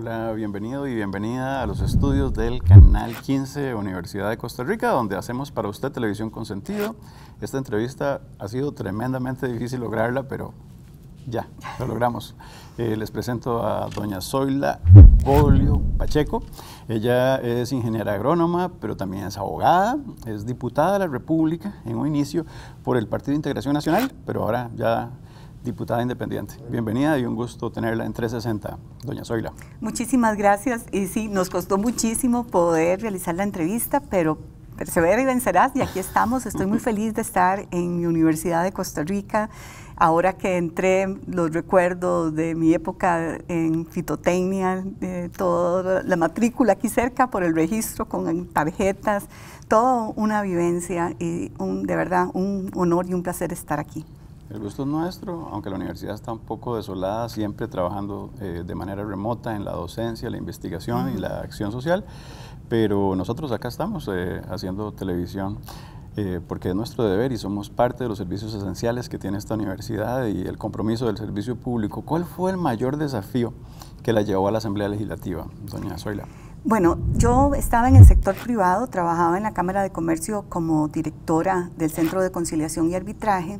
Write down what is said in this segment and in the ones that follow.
Hola, bienvenido y bienvenida a los estudios del Canal 15 Universidad de Costa Rica, donde hacemos para usted televisión con sentido. Esta entrevista ha sido tremendamente difícil lograrla, pero ya, lo logramos. Les presento a doña Zoila Bolio Pacheco. Ella es ingeniera agrónoma, pero también es abogada, es diputada de la República en un inicio por el Partido de Integración Nacional, pero ahora ya diputada independiente. Bienvenida y un gusto tenerla en 360, doña Zoila. Muchísimas gracias. Y sí, nos costó muchísimo poder realizar la entrevista, pero persevera y vencerás, y aquí estamos. Estoy muy feliz de estar en mi Universidad de Costa Rica. Ahora que entré, los recuerdos de mi época en fitotecnia, toda la matrícula aquí cerca por el registro con tarjetas, toda una vivencia y de verdad un honor y un placer estar aquí. El gusto es nuestro, aunque la universidad está un poco desolada, siempre trabajando de manera remota en la docencia, la investigación y la acción social, pero nosotros acá estamos haciendo televisión porque es nuestro deber y somos parte de los servicios esenciales que tiene esta universidad y el compromiso del servicio público. ¿Cuál fue el mayor desafío que la llevó a la Asamblea Legislativa, doña Zoila? Bueno, yo estaba en el sector privado, trabajaba en la Cámara de Comercio como directora del Centro de Conciliación y Arbitraje.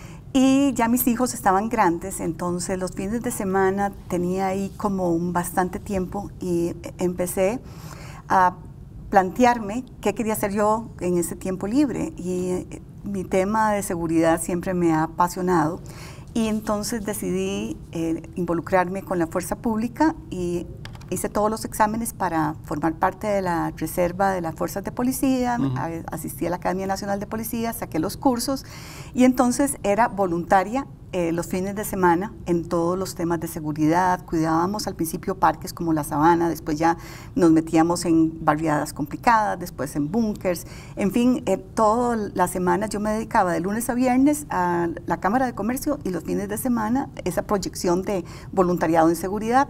Y ya mis hijos estaban grandes, entonces los fines de semana tenía ahí como bastante tiempo y empecé a plantearme qué quería hacer yo en ese tiempo libre. Y mi tema de seguridad siempre me ha apasionado y entonces decidí involucrarme con la fuerza pública y hice todos los exámenes para formar parte de la reserva de las fuerzas de policía, asistí a la Academia Nacional de Policía, saqué los cursos y entonces era voluntaria los fines de semana en todos los temas de seguridad. Cuidábamos al principio parques como La Sabana, después ya nos metíamos en barriadas complicadas, después en búnkers, en fin, todas las semanas yo me dedicaba de lunes a viernes a la Cámara de Comercio y los fines de semana esa proyección de voluntariado en seguridad.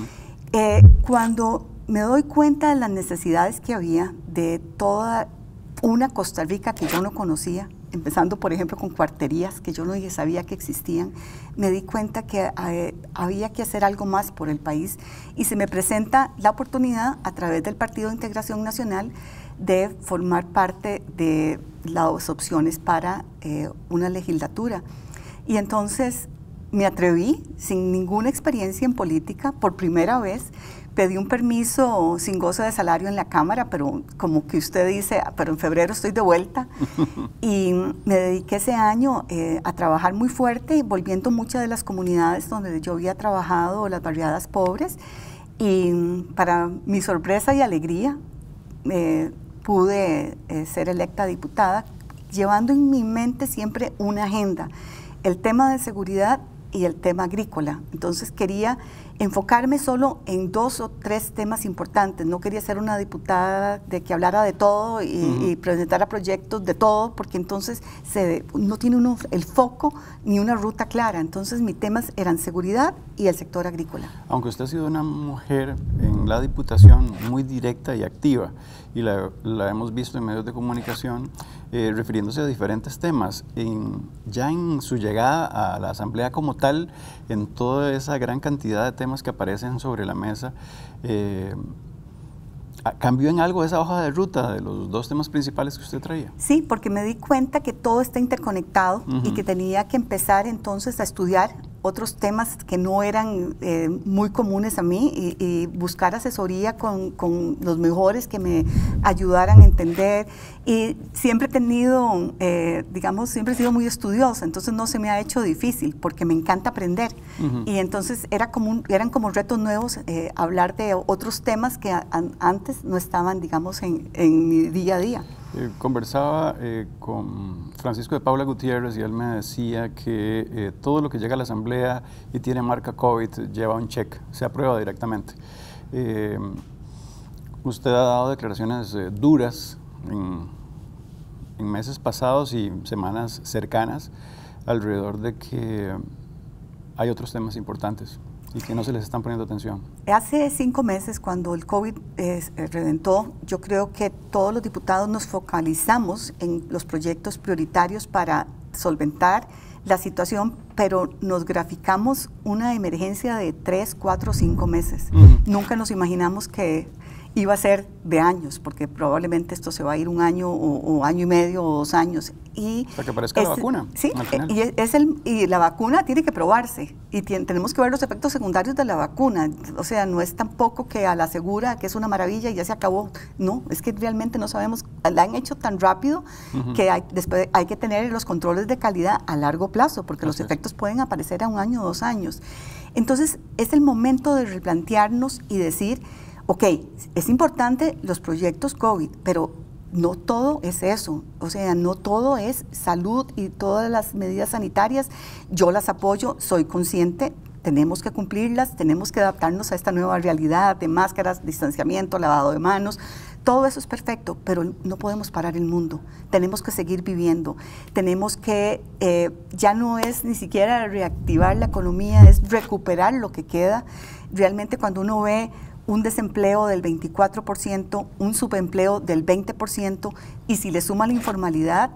Cuando me doy cuenta de las necesidades que había de toda una Costa Rica que yo no conocía, empezando por ejemplo con cuarterías que yo no sabía que existían, me di cuenta que había que hacer algo más por el país y se me presenta la oportunidad a través del Partido de Integración Nacional de formar parte de las opciones para una legislatura. Y entonces me atreví, sin ninguna experiencia en política, por primera vez, pedí un permiso sin goce de salario en la Cámara, pero como que usted dice, pero en febrero estoy de vuelta. Y me dediqué ese año a trabajar muy fuerte, volviendo muchas de las comunidades donde yo había trabajado, las barriadas pobres. Y para mi sorpresa y alegría, pude ser electa diputada, llevando en mi mente siempre una agenda, el tema de seguridad y el tema agrícola. Entonces quería enfocarme solo en 2 o 3 temas importantes. No quería ser una diputada de que hablara de todo y presentara proyectos de todo, porque entonces no tiene uno el foco ni una ruta clara. Entonces mis temas eran seguridad y el sector agrícola. Aunque usted ha sido una mujer en la diputación muy directa y activa, y la hemos visto en medios de comunicación, refiriéndose a diferentes temas, ya en su llegada a la Asamblea como tal, en toda esa gran cantidad de temas que aparecen sobre la mesa, ¿cambió en algo esa hoja de ruta de los 2 temas principales que usted traía? Sí, porque me di cuenta que todo está interconectado y que tenía que empezar entonces a estudiar otros temas que no eran muy comunes a mí y buscar asesoría con los mejores que me ayudaran a entender. Y siempre he tenido, digamos, siempre he sido muy estudiosa, entonces no se me ha hecho difícil porque me encanta aprender. Y entonces eran como retos nuevos hablar de otros temas que antes no estaban, digamos, en mi día a día. Conversaba con Francisco de Paula Gutiérrez y él me decía que todo lo que llega a la Asamblea y tiene marca COVID lleva un check, se aprueba directamente. Usted ha dado declaraciones duras en meses pasados y semanas cercanas alrededor de que hay otros temas importantes y que no se les están poniendo atención. Hace 5 meses, cuando el COVID reventó, yo creo que todos los diputados nos focalizamos en los proyectos prioritarios para solventar la situación, pero nos graficamos una emergencia de 3, 4, 5 meses. Nunca nos imaginamos que iba a ser de años, porque probablemente esto se va a ir un año o año y medio o 2 años. Y hasta que aparezca la vacuna. Sí, y la vacuna tiene que probarse y tenemos que ver los efectos secundarios de la vacuna. O sea, no es tampoco que a la segura que es una maravilla y ya se acabó. No, es que realmente no sabemos, la han hecho tan rápido que después hay que tener los controles de calidad a largo plazo, porque los efectos pueden aparecer a 1 año o 2 años. Entonces, es el momento de replantearnos y decir, ok, es importante los proyectos COVID, pero no todo es eso, o sea, no todo es salud y todas las medidas sanitarias, yo las apoyo, soy consciente, tenemos que cumplirlas, tenemos que adaptarnos a esta nueva realidad de máscaras, distanciamiento, lavado de manos, todo eso es perfecto, pero no podemos parar el mundo, tenemos que seguir viviendo, tenemos que, ya no es ni siquiera reactivar la economía, es recuperar lo que queda. Realmente cuando uno ve un desempleo del 24%, un subempleo del 20%, y si le suma la informalidad,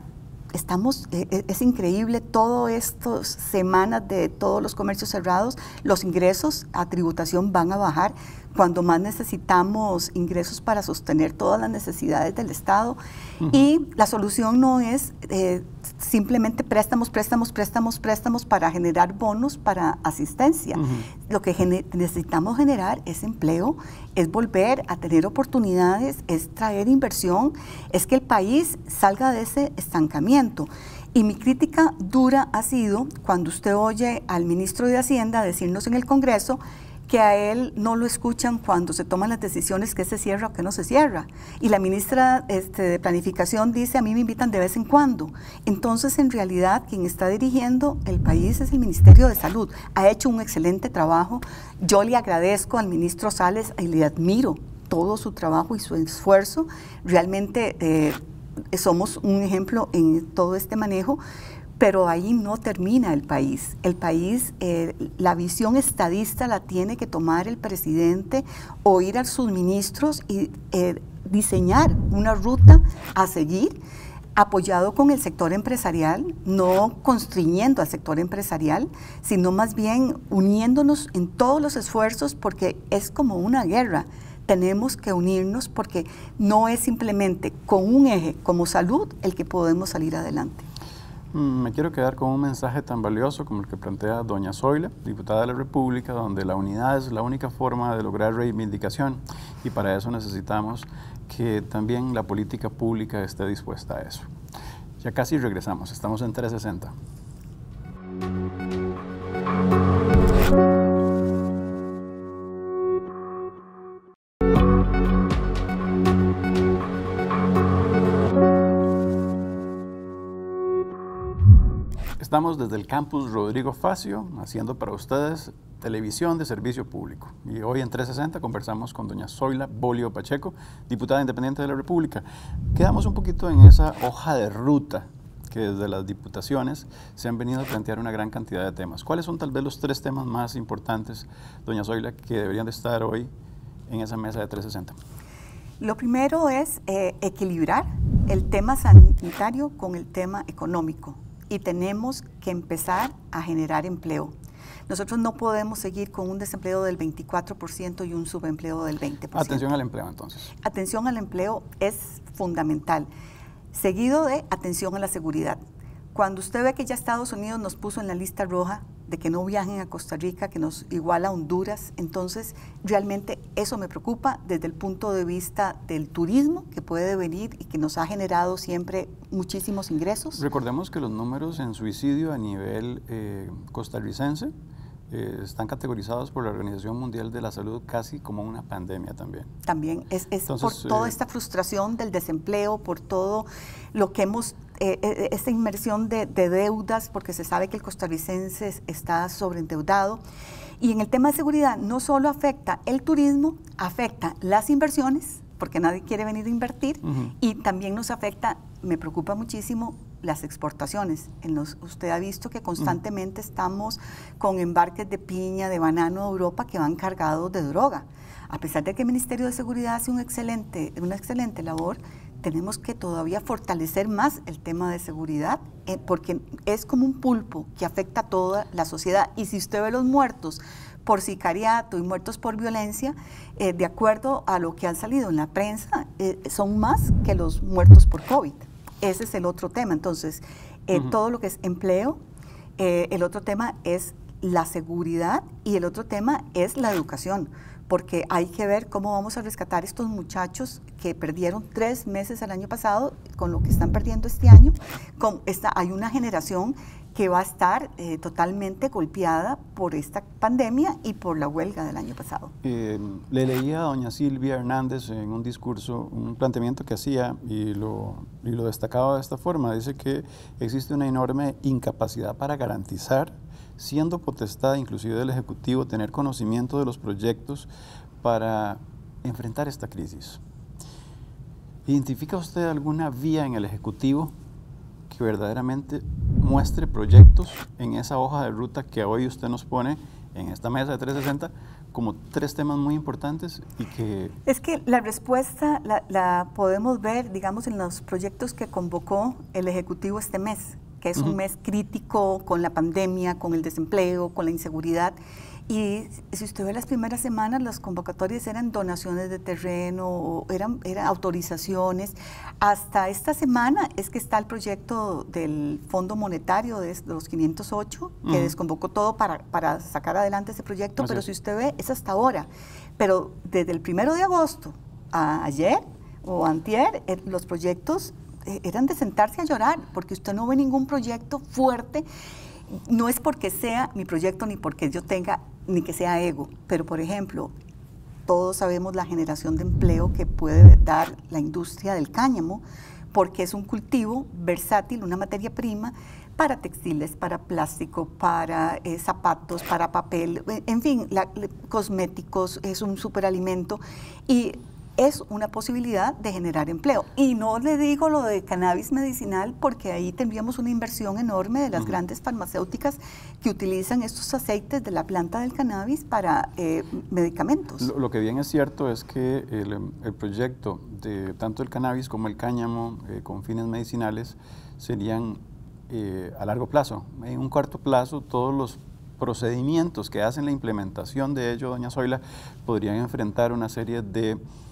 es increíble, todas estas semanas de todos los comercios cerrados, los ingresos a tributación van a bajar, cuando más necesitamos ingresos para sostener todas las necesidades del Estado. Y la solución no es simplemente préstamos para generar bonos para asistencia. Lo que necesitamos generar es empleo, es volver a tener oportunidades, es traer inversión, es que el país salga de ese estancamiento. Y mi crítica dura ha sido cuando usted oye al ministro de Hacienda decirnos en el Congreso que a él no lo escuchan cuando se toman las decisiones que se cierra o que no se cierra. Y la ministra de Planificación dice, a mí me invitan de vez en cuando. Entonces, en realidad, quien está dirigiendo el país es el Ministerio de Salud. Ha hecho un excelente trabajo. Yo le agradezco al ministro Sales y le admiro todo su trabajo y su esfuerzo. Realmente somos un ejemplo en todo este manejo. Pero ahí no termina el país. El país, la visión estadista la tiene que tomar el presidente, oír a sus ministros y diseñar una ruta a seguir, apoyado con el sector empresarial, no constriñendo al sector empresarial, sino más bien uniéndonos en todos los esfuerzos, porque es como una guerra. Tenemos que unirnos porque no es simplemente con un eje como salud el que podemos salir adelante. Me quiero quedar con un mensaje tan valioso como el que plantea doña Zoila, diputada de la República, donde la unidad es la única forma de lograr reivindicación, y para eso necesitamos que también la política pública esté dispuesta a eso. Ya casi regresamos, estamos en 360. Estamos desde el campus Rodrigo Facio, haciendo para ustedes televisión de servicio público. Y hoy en 360 conversamos con doña Zoila Bolio Pacheco, diputada independiente de la República. Quedamos un poquito en esa hoja de ruta que desde las diputaciones se han venido a plantear una gran cantidad de temas. ¿Cuáles son tal vez los 3 temas más importantes, doña Zoila, que deberían de estar hoy en esa mesa de 360? Lo primero es equilibrar el tema sanitario con el tema económico. Y tenemos que empezar a generar empleo. Nosotros no podemos seguir con un desempleo del 24% y un subempleo del 20%. Atención al empleo, entonces. Atención al empleo es fundamental, seguido de atención a la seguridad. Cuando usted ve que ya Estados Unidos nos puso en la lista roja de que no viajen a Costa Rica, que nos iguala a Honduras, entonces realmente eso me preocupa desde el punto de vista del turismo que puede venir y que nos ha generado siempre muchísimos ingresos. Recordemos que los números en suicidio a nivel costarricense están categorizados por la Organización Mundial de la Salud casi como una pandemia también. También, entonces, por toda esta frustración del desempleo, por todo lo que hemos, esta inmersión de deudas, porque se sabe que el costarricense está sobreendeudado. Y en el tema de seguridad no solo afecta el turismo, afecta las inversiones, porque nadie quiere venir a invertir, y también nos afecta, me preocupa muchísimo, las exportaciones. Usted ha visto que constantemente estamos con embarques de piña, de banano a Europa que van cargados de droga. A pesar de que el Ministerio de Seguridad hace una excelente labor, tenemos que todavía fortalecer más el tema de seguridad, porque es como un pulpo que afecta a toda la sociedad. Y si usted ve los muertos por sicariato y muertos por violencia, de acuerdo a lo que ha salido en la prensa, son más que los muertos por COVID. Ese es el otro tema. Entonces, todo lo que es empleo, el otro tema es la seguridad y el otro tema es la educación, porque hay que ver cómo vamos a rescatar estos muchachos que perdieron 3 meses el año pasado con lo que están perdiendo este año. Hay una generación que va a estar totalmente golpeada por esta pandemia y por la huelga del año pasado. Le leía a doña Silvia Hernández en un discurso un planteamiento que hacía y lo destacaba de esta forma. Dice que existe una enorme incapacidad para garantizar, siendo potestad inclusive del Ejecutivo, tener conocimiento de los proyectos para enfrentar esta crisis. ¿Identifica usted alguna vía en el Ejecutivo que verdaderamente muestre proyectos en esa hoja de ruta que hoy usted nos pone en esta mesa de 360 como 3 temas muy importantes? Y que es que la respuesta la podemos ver, digamos, en los proyectos que convocó el Ejecutivo este mes, que es un mes crítico con la pandemia, con el desempleo, con la inseguridad. Y si usted ve las primeras semanas, las convocatorias eran donaciones de terreno, eran autorizaciones. Hasta esta semana es que está el proyecto del Fondo Monetario de los 508, que desconvocó todo para sacar adelante ese proyecto, pero si usted ve, es hasta ahora. Pero desde el 1 de agosto a ayer o antier, los proyectos eran de sentarse a llorar, porque usted no ve ningún proyecto fuerte. No es porque sea mi proyecto, ni porque yo tenga, ni que sea ego, pero por ejemplo, todos sabemos la generación de empleo que puede dar la industria del cáñamo, porque es un cultivo versátil, una materia prima para textiles, para plástico, para zapatos, para papel, en fin, cosméticos, es un superalimento y es una posibilidad de generar empleo. Y no le digo lo de cannabis medicinal, porque ahí tendríamos una inversión enorme de las grandes farmacéuticas que utilizan estos aceites de la planta del cannabis para medicamentos. Lo que bien es cierto es que el proyecto de tanto el cannabis como el cáñamo con fines medicinales serían a largo plazo. En un corto plazo, todos los procedimientos que hacen la implementación de ello, doña Zoila, podrían enfrentar una serie de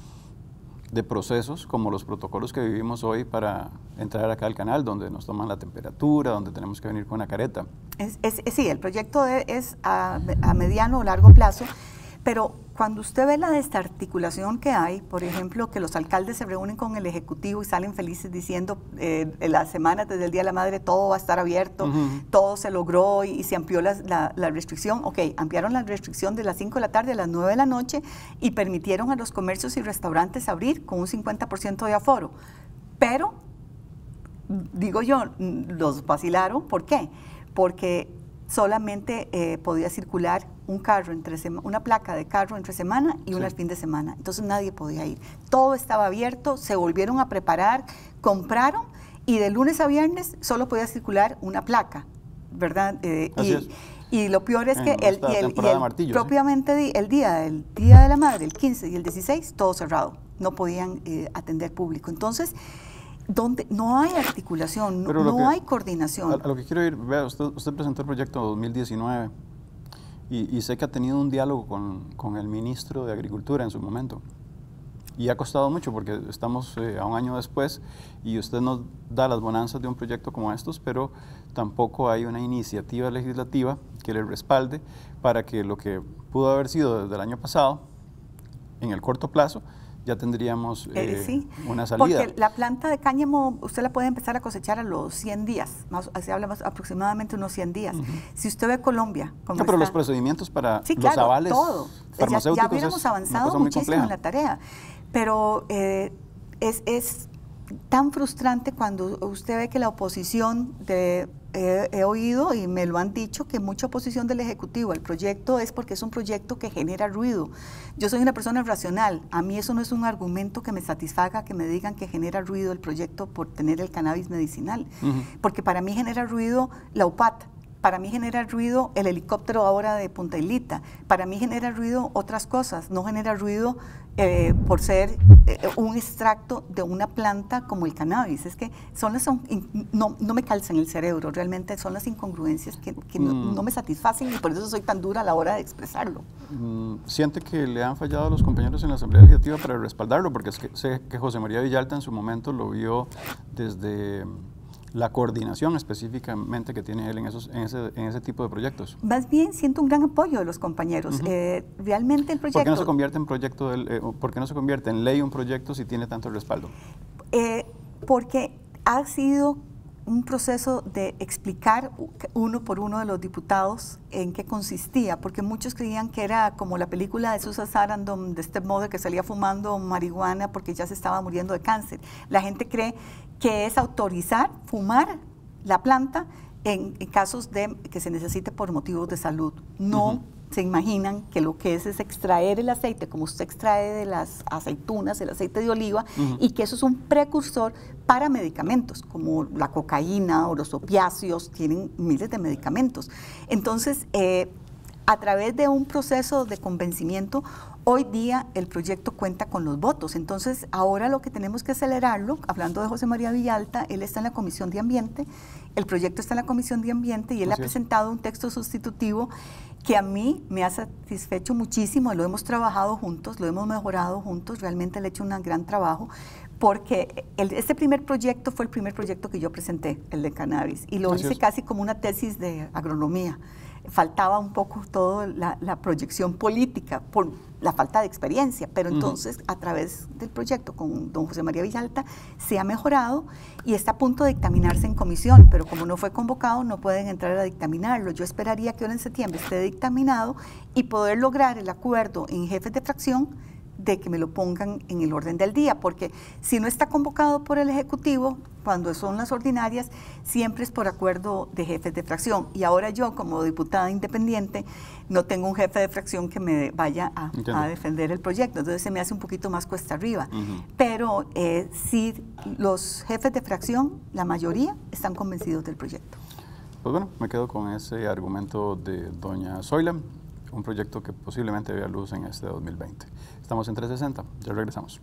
procesos como los protocolos que vivimos hoy para entrar acá al canal, donde nos toman la temperatura, donde tenemos que venir con una careta. Sí, el proyecto es a mediano o largo plazo, pero cuando usted ve la desarticulación que hay, por ejemplo, que los alcaldes se reúnen con el Ejecutivo y salen felices diciendo en las semanas desde el Día de la Madre todo va a estar abierto, todo se logró y se amplió la restricción. Ok, ampliaron la restricción de las 5 de la tarde a las 9 de la noche y permitieron a los comercios y restaurantes abrir con un 50% de aforo. Pero, digo yo, los vacilaron. ¿Por qué? Porque solamente podía circular una placa de carro entre semana y una el fin de semana. Entonces nadie podía ir. Todo estaba abierto, se volvieron a preparar, compraron y de lunes a viernes solo podía circular una placa, ¿verdad? Y lo peor es que propiamente el día de la Madre, el 15 y el 16, todo cerrado. No podían atender público. Entonces, donde no hay articulación, no hay coordinación. A lo que quiero ir, vea, usted presentó el proyecto 2019 y sé que ha tenido un diálogo con el ministro de Agricultura en su momento. Y ha costado mucho porque estamos a un año después y usted nos da las bonanzas de un proyecto como estos, pero tampoco hay una iniciativa legislativa que le respalde para que lo que pudo haber sido desde el año pasado, en el corto plazo, ya tendríamos sí, una salida. Porque la planta de cáñamo usted la puede empezar a cosechar a los 100 días, se habla aproximadamente unos 100 días. Si usted ve Colombia, no, pero los procedimientos para sí, los avales todo. farmacéuticos ya hubiéramos avanzado muchísimo en la tarea, pero es tan frustrante cuando usted ve que la oposición he oído y me lo han dicho que mucha oposición del Ejecutivo al proyecto es porque es un proyecto que genera ruido. Yo soy una persona racional, a mí eso no es un argumento que me satisfaga que me digan que genera ruido el proyecto por tener el cannabis medicinal, porque para mí genera ruido la UPAT, Para mí genera ruido el helicóptero ahora de Punta Hilita. Para mí genera ruido otras cosas. No genera ruido por ser un extracto de una planta como el cannabis. Es que no me calzan el cerebro, realmente son las incongruencias que no me satisfacen y por eso soy tan dura a la hora de expresarlo. ¿Siente que le han fallado a los compañeros en la Asamblea Legislativa para respaldarlo? Porque es que sé que José María Villalta en su momento lo vio desde la coordinación específicamente que tiene él en ese tipo de proyectos. Más bien siento un gran apoyo de los compañeros. Realmente el proyecto... ¿Por qué no se convierte en proyecto, por qué no se convierte en ley un proyecto si tiene tanto respaldo? Porque ha sido un proceso de explicar uno por uno de los diputados en qué consistía, porque muchos creían que era como la película de Susan Sarandon, de Stepmother, que salía fumando marihuana porque ya se estaba muriendo de cáncer. La gente cree que es autorizar fumar la planta en casos de que se necesite por motivos de salud. No se imaginan que lo que es extraer el aceite, como usted extrae de las aceitunas, el aceite de oliva, y que eso es un precursor para medicamentos, como la cocaína o los opiáceos, tienen miles de medicamentos. Entonces, a través de un proceso de convencimiento, hoy día el proyecto cuenta con los votos. Entonces, ahora lo que tenemos que acelerarlo, hablando de José María Villalta, él está en la Comisión de Ambiente, el proyecto está en la Comisión de Ambiente y él ha presentado un texto sustitutivo que a mí me ha satisfecho muchísimo, lo hemos trabajado juntos, lo hemos mejorado juntos, realmente le he hecho un gran trabajo, porque este primer proyecto fue el primer proyecto que yo presenté, el de cannabis, y lo hice casi como una tesis de agronomía. Faltaba un poco toda la proyección política por la falta de experiencia, pero entonces a través del proyecto con don José María Villalta se ha mejorado y está a punto de dictaminarse en comisión, pero como no fue convocado no pueden entrar a dictaminarlo. Yo esperaría que ahora en septiembre esté dictaminado y poder lograr el acuerdo en jefes de fracción de que me lo pongan en el orden del día, porque si no está convocado por el Ejecutivo, cuando son las ordinarias, siempre es por acuerdo de jefes de fracción. Y ahora yo, como diputada independiente, no tengo un jefe de fracción que me vaya a defender el proyecto, entonces se me hace un poquito más cuesta arriba. Pero sí, los jefes de fracción, la mayoría, están convencidos del proyecto. Pues bueno, me quedo con ese argumento de doña Zoila, un proyecto que posiblemente vea luz en este 2020. Estamos en 360, ya regresamos.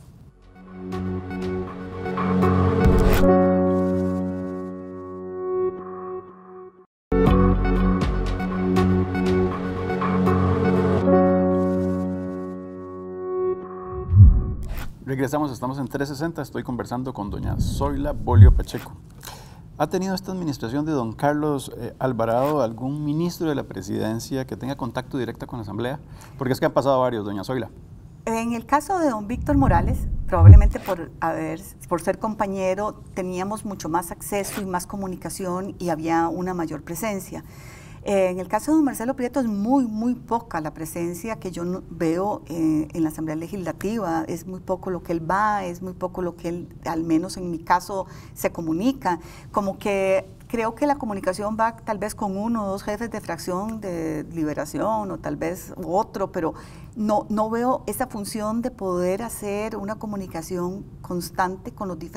Regresamos, estamos en 360, estoy conversando con doña Zoila Bolio Pacheco. ¿Ha tenido esta administración de don Carlos Alvarado algún ministro de la presidencia que tenga contacto directo con la Asamblea? Porque es que han pasado varios, doña Zoila. En el caso de don Víctor Morales, probablemente por ser compañero, teníamos mucho más acceso y más comunicación y había una mayor presencia. En el caso de don Marcelo Prieto es muy poca la presencia que yo veo en la Asamblea Legislativa, es muy poco lo que él va, es muy poco lo que él, al menos en mi caso, se comunica. Como que creo que la comunicación va tal vez con uno o dos jefes de fracción de Liberación o tal vez otro, pero no veo esa función de poder hacer una comunicación constante con los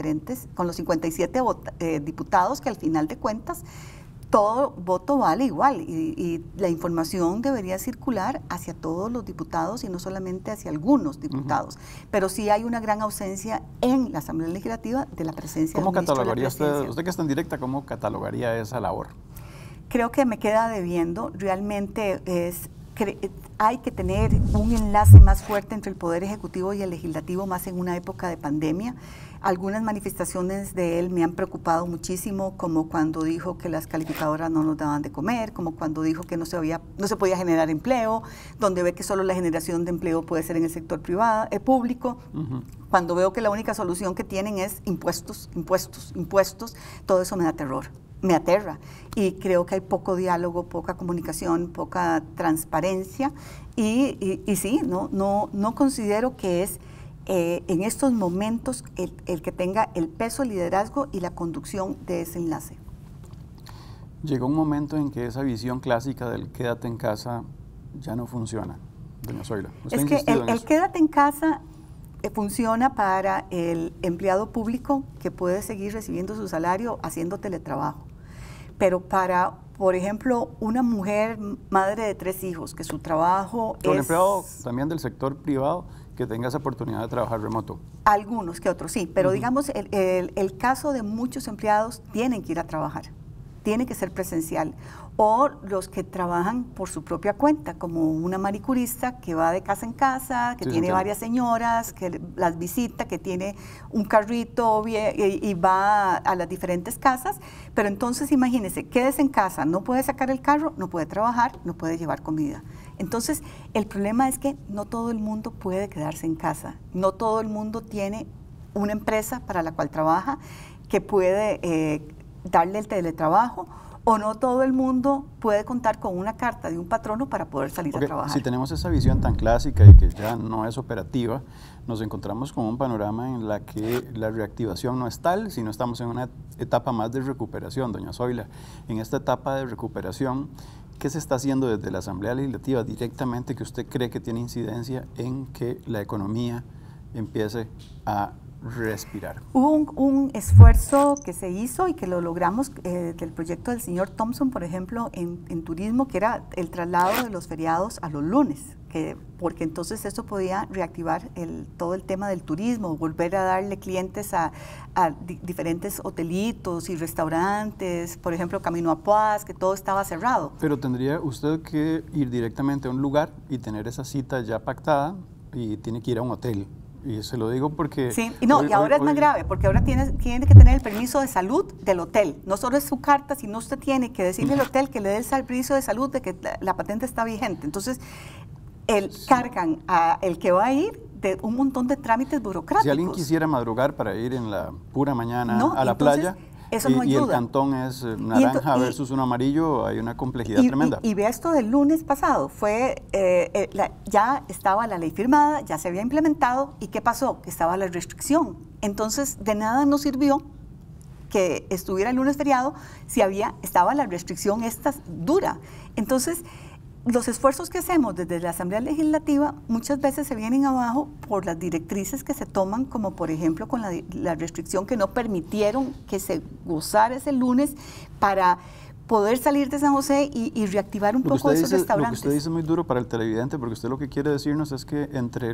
57 diputados que al final de cuentas todo voto vale igual y la información debería circular hacia todos los diputados y no solamente hacia algunos diputados. Pero sí hay una gran ausencia en la Asamblea Legislativa de la presencia del ministro de la Presidencia. ¿Cómo catalogaría usted que está en directa, cómo catalogaría esa labor? Creo que me queda debiendo, realmente hay que tener un enlace más fuerte entre el Poder Ejecutivo y el Legislativo, más en una época de pandemia. Algunas manifestaciones de él me han preocupado muchísimo, como cuando dijo que las calificadoras no nos daban de comer, como cuando dijo que no se podía generar empleo, donde ve que solo la generación de empleo puede ser en el sector privado, público. Cuando veo que la única solución que tienen es impuestos, todo eso me da terror. Me aterra y creo que hay poco diálogo, poca comunicación, poca transparencia y sí, no considero que es en estos momentos el que tenga el peso, el liderazgo y la conducción de ese enlace. Llegó un momento en que esa visión clásica del quédate en casa ya no funciona, doña Zoila. Es que el quédate en casa funciona para el empleado público que puede seguir recibiendo su salario haciendo teletrabajo, pero para por ejemplo, una mujer madre de 3 hijos, que su trabajo un es... empleado también del sector privado que tenga esa oportunidad de trabajar remoto. Algunos que otros, sí, pero digamos, el caso de muchos empleados tienen que ir a trabajar, tiene que ser presencial, o los que trabajan por su propia cuenta, como una manicurista que va de casa en casa, que tiene varias señoras, que las visita, que tiene un carrito y va a las diferentes casas, pero entonces imagínese, quédese en casa, no puede sacar el carro, no puede trabajar, no puede llevar comida. Entonces, el problema es que no todo el mundo puede quedarse en casa, no todo el mundo tiene una empresa para la cual trabaja que puede darle el teletrabajo, o no todo el mundo puede contar con una carta de un patrono para poder salir a trabajar. Si tenemos esa visión tan clásica y que ya no es operativa, nos encontramos con un panorama en la que la reactivación no es tal, sino estamos en una etapa más de recuperación, doña Zoila. En esta etapa de recuperación, ¿qué se está haciendo desde la Asamblea Legislativa directamente que usted cree que tiene incidencia en que la economía empiece a respirar? Hubo un esfuerzo que se hizo y que lo logramos del proyecto del señor Thompson, por ejemplo, en turismo, que era el traslado de los feriados a los lunes, porque entonces eso podía reactivar todo el tema del turismo, volver a darle clientes a diferentes hotelitos y restaurantes, por ejemplo, Camino a Paz, que todo estaba cerrado. Pero tendría usted que ir directamente a un lugar y tener esa cita ya pactada y tiene que ir a un hotel. Y se lo digo porque... Sí, y ahora es más grave, porque ahora tiene que tener el permiso de salud del hotel. No solo es su carta, sino usted tiene que decirle al hotel que le dé el permiso de salud de que la patente está vigente. Entonces, cargan a el que va a ir de un montón de trámites burocráticos. Si alguien quisiera madrugar para ir en la pura mañana a la playa, eso no ayuda. Y el cantón es naranja versus un amarillo, hay una complejidad tremenda. Y vea esto del lunes pasado, ya estaba la ley firmada, ya se había implementado, ¿y qué pasó? Que estaba la restricción. Entonces, de nada nos sirvió que estuviera el lunes feriado si estaba la restricción esta dura. Entonces, los esfuerzos que hacemos desde la Asamblea Legislativa muchas veces se vienen abajo por las directrices que se toman, como por ejemplo con la restricción que no permitieron que se gozara ese lunes para poder salir de San José y reactivar un poco esos restaurantes. Lo que usted dice es muy duro para el televidente, porque usted lo que quiere decirnos es que entre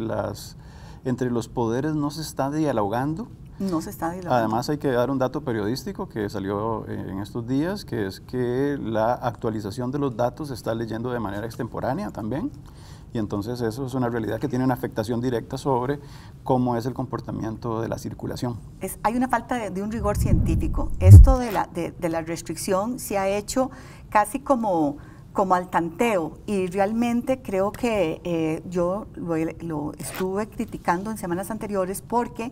los poderes no se está dialogando. No se está dialogando. Además hay que dar un dato periodístico que salió en estos días, que es que la actualización de los datos se está leyendo de manera extemporánea también, y entonces eso es una realidad que tiene una afectación directa sobre cómo es el comportamiento de la circulación. Hay una falta de un rigor científico. Esto de la restricción se ha hecho casi como al tanteo, y realmente creo que yo lo estuve criticando en semanas anteriores porque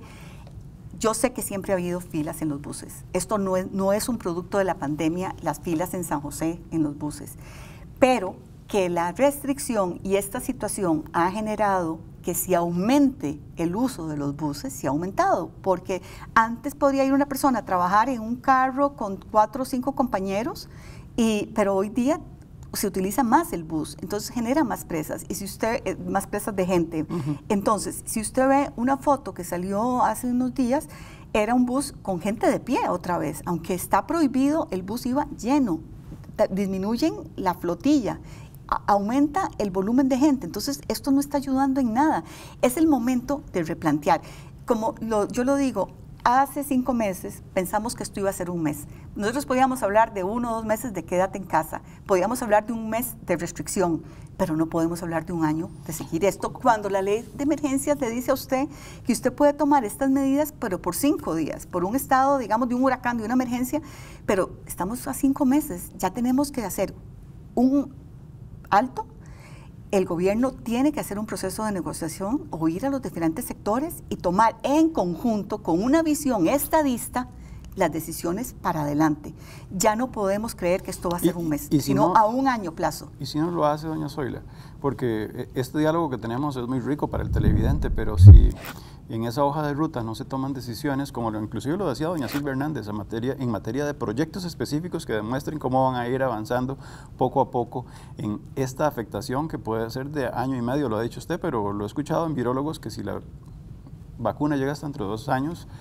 yo sé que siempre ha habido filas en los buses. Esto no es un producto de la pandemia, las filas en San José en los buses, pero que la restricción y esta situación ha generado que se aumente el uso de los buses, se ha aumentado, porque antes podría ir una persona a trabajar en un carro con 4 o 5 compañeros, pero hoy día se utiliza más el bus, entonces genera más presas, y si usted, más presas de gente. Entonces, si usted ve una foto que salió hace unos días, era un bus con gente de pie otra vez, aunque está prohibido, el bus iba lleno, disminuyen la flotilla, aumenta el volumen de gente, entonces esto no está ayudando en nada. Es el momento de replantear. Como yo lo digo, hace 5 meses pensamos que esto iba a ser un mes. Nosotros podíamos hablar de 1 o 2 meses de quédate en casa, podíamos hablar de un mes de restricción, pero no podemos hablar de un año de seguir esto, cuando la ley de emergencias le dice a usted que usted puede tomar estas medidas, pero por 5 días, por un estado, digamos, de un huracán, de una emergencia, pero estamos a 5 meses, ya tenemos que hacer un alto. El gobierno tiene que hacer un proceso de negociación, oír a los diferentes sectores y tomar en conjunto, con una visión estadista, las decisiones para adelante. Ya no podemos creer que esto va a ser un mes, sino a un año plazo. ¿Y si no lo hace, doña Zoila? Porque este diálogo que tenemos es muy rico para el televidente, pero si en esa hoja de ruta no se toman decisiones, como inclusive lo decía doña Silvia Hernández, en materia de proyectos específicos que demuestren cómo van a ir avanzando poco a poco en esta afectación que puede ser de año y medio, lo ha dicho usted, pero lo he escuchado en virólogos que si la vacuna llega hasta dentro de 2 años,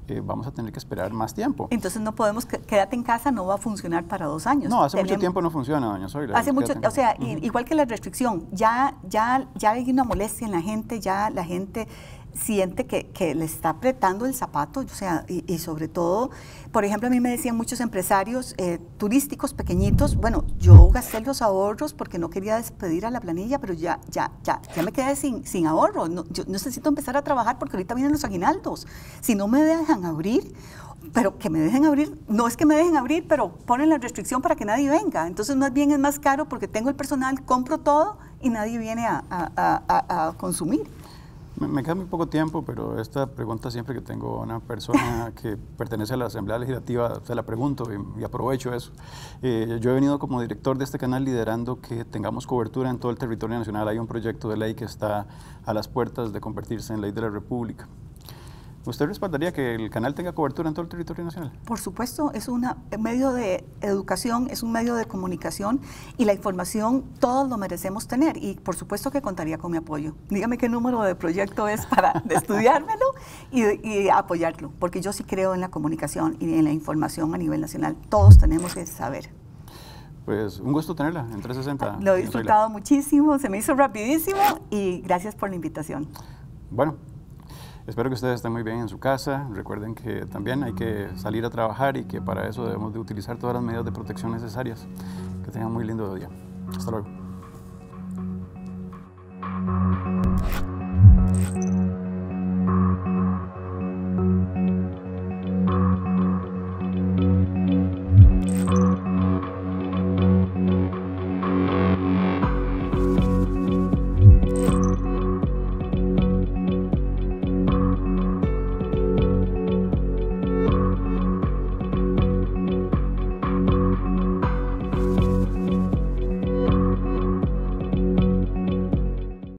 vamos a tener que esperar más tiempo. Entonces no podemos, quédate en casa no va a funcionar para 2 años. No, hace mucho tiempo no funciona, doña Zoila. Hace mucho, o sea, igual que la restricción, ya hay una molestia en la gente, ya la gente siente que le está apretando el zapato, o sea, y sobre todo, por ejemplo, a mí me decían muchos empresarios turísticos pequeñitos, bueno, yo gasté los ahorros porque no quería despedir a la planilla, pero ya me quedé sin ahorro, yo necesito empezar a trabajar porque ahorita vienen los aguinaldos, si no me dejan abrir, pero que me dejen abrir, no es que me dejen abrir, pero ponen la restricción para que nadie venga, entonces más bien es más caro porque tengo el personal, compro todo y nadie viene a consumir. Me queda muy poco tiempo, pero esta pregunta siempre que tengo a una persona que pertenece a la Asamblea Legislativa, se la pregunto y aprovecho eso. Yo he venido como director de este canal liderando que tengamos cobertura en todo el territorio nacional. Hay un proyecto de ley que está a las puertas de convertirse en ley de la República. ¿Usted respaldaría que el canal tenga cobertura en todo el territorio nacional? Por supuesto, es un medio de educación, es un medio de comunicación y la información todos lo merecemos tener y por supuesto que contaría con mi apoyo. Dígame qué número de proyecto es para estudiármelo y apoyarlo, porque yo sí creo en la comunicación y en la información a nivel nacional. Todos tenemos que saber. Pues un gusto tenerla en 360. Lo he disfrutado muchísimo, se me hizo rapidísimo y gracias por la invitación. Bueno. Espero que ustedes estén muy bien en su casa. Recuerden que también hay que salir a trabajar y que para eso debemos de utilizar todas las medidas de protección necesarias. Que tengan muy lindo día. Hasta luego.